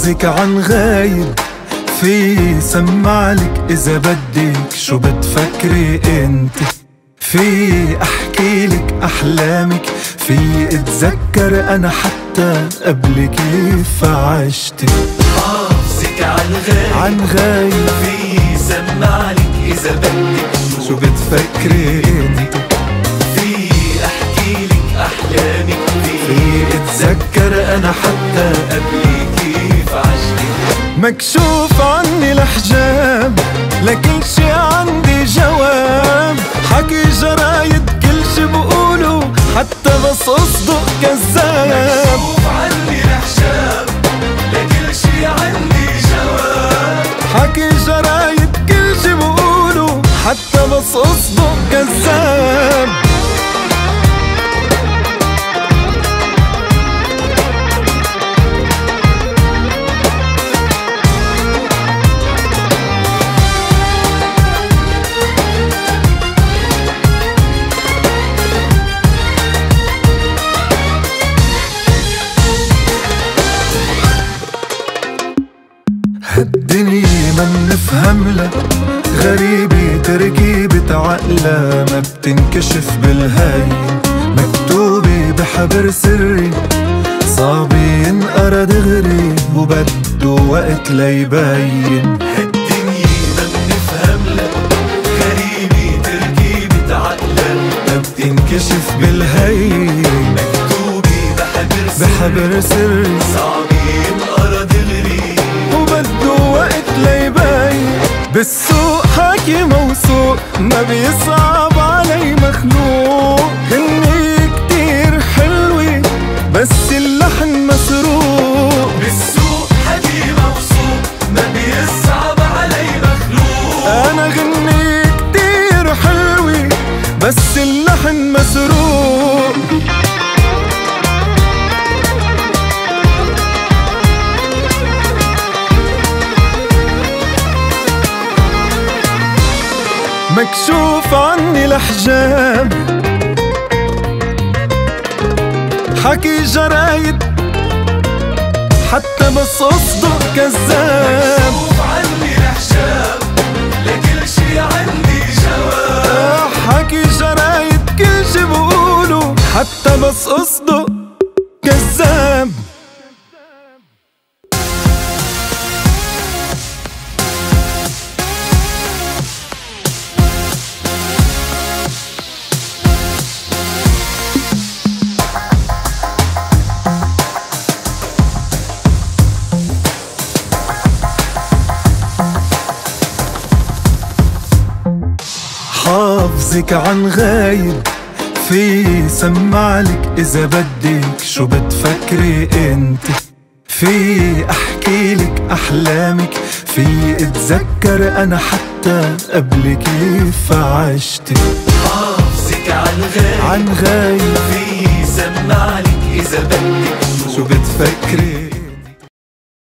حافظك عن غايب، في سمعلك إذا بدك شو بتفكري انت، في احكيلك احلامك، في اتذكر انا حتى قبل كيف عشت. حافظك عن غايب، في سمعلك إذا بدك شو بتفكري انت، في احكيلك احلامك، في اتذكر انا حتى قبل كيف عشت. مكشوف عني الحجاب، لكل شي عندي جواب، حكي جرايد كل شي بقوله حتى بس اصدق كذاب. مكشوف عني الحجاب، لكل شي عندي جواب، حكي جرايد كل شي بقوله حتى بس اصدق كذاب. هالدنيا ما منفهم لها، غريبة تركيبة عقلها ما بتنكشف بالهين، مكتوبة بحبر سري صعب ينقرا دغري وبده وقت ليبين. هالدنيا ما بنفهم لها، غريبة تركيبة عقلها ما بتنكشف بالهين، مكتوبة بحبر سري صعب ينقرا دغري وبده وقت ليبين. بالسوق حكي موثوق ما بيصعب علي مخلوق، غنية كتير حلوة بس اللحن مسروق. بالسوق حكي موثوق ما بيصعب علي مخلوق، أنا غنية كتير حلوة بس اللحن مسروق. مكشوف عني الحجاب، حكي جرايد حتى بس اصدق كذاب. مكشوف عني الحجاب، لكل شي عندي جواب، حكي جرايد كل شي بقوله حتى بس اصدق كذاب. حافظك عن غايب، في سمعلك إذا بدك شو بتفكري انت، في احكيلك احلامك، في اتذكر انا حتى قبل كيف عشت. حافظك عن غايب، في في سمعلك إذا بدك شو بتفكري